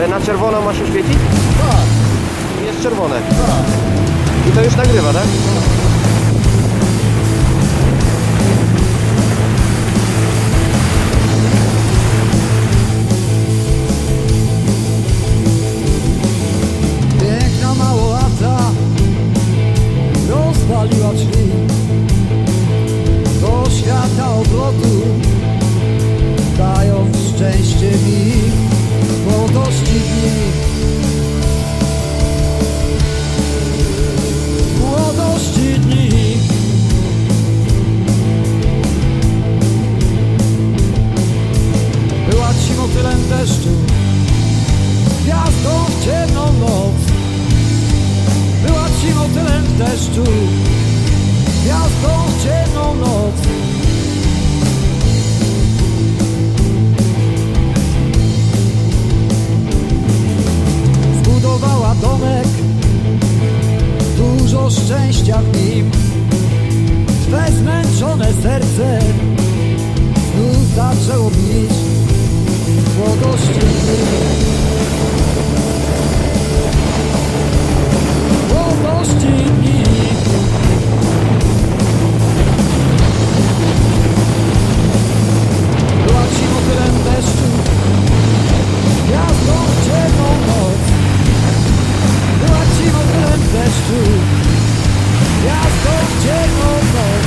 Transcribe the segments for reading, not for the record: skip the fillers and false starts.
Na czerwono masz już świecić? Tak. Jest czerwone. Tak. I to już nagrywa, tak? Piękna małolata rozwaliła drzwi do świata obrotu, dając szczęście mi młodości dni. Młodości dni. Była ci motylem deszczu, gwiazdą w ciemną noc. Była ci motylem deszczu, gwiazdą w ciemną noc. Zbudowała domek, dużo szczęścia w nim. Twe zmęczone serce znów zaczęło bić młodości. Młodości dni. Była ci motylem deszczu, gwiazdą w ciemną noc. Była ci motylem deszczu, gwiazdą w ciemną noc.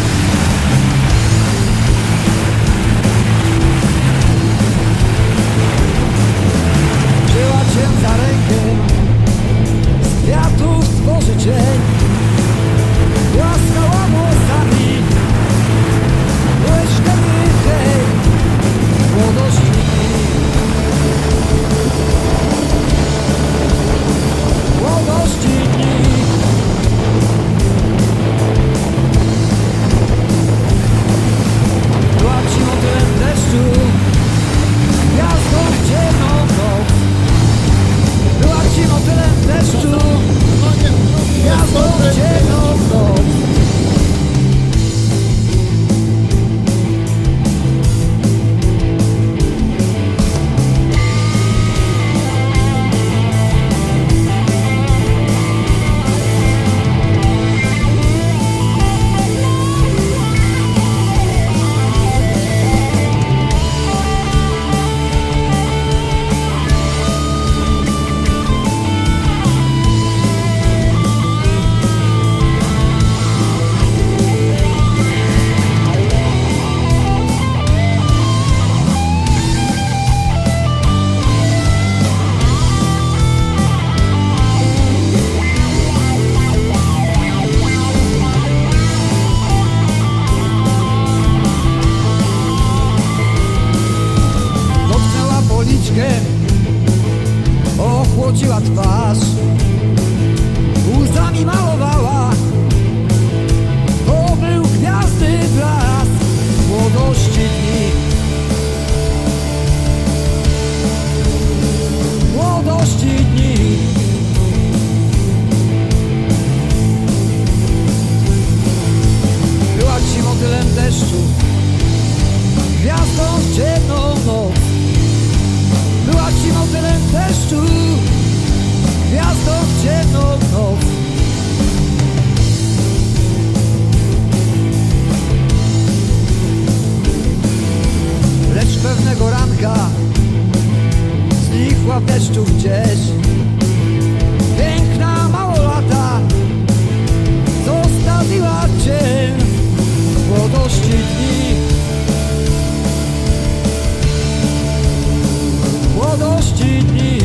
Wzięła cię za rękę, z kwiatów tworzy cień. Głaskała włosami, łyżkami tej młodości dni. Młodości dni. Była ci motylem deszczu, gwiazdą w ciemną noc. Była ci motylem deszczu, gwiazdą w ciemną noc. Ochłodziła twarz, łzami malowała. To był gwiazdy blask młodości dni. Młodości dni. Była ci motylem deszczu, gwiazdą w ciemną noc. Była ci motylem deszczu, gwiazdą w ciemną noc. Lecz pewnego ranka znikła w deszczu gdzieś. Piękna małolata zostawiła cię młodości dni. Młodości dni.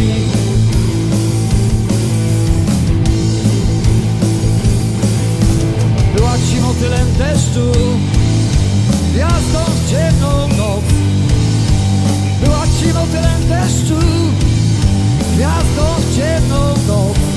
Była ci motylem deszczu, gwiazdą w ciemną noc. Była ci motylem deszczu, gwiazdą w ciemną noc.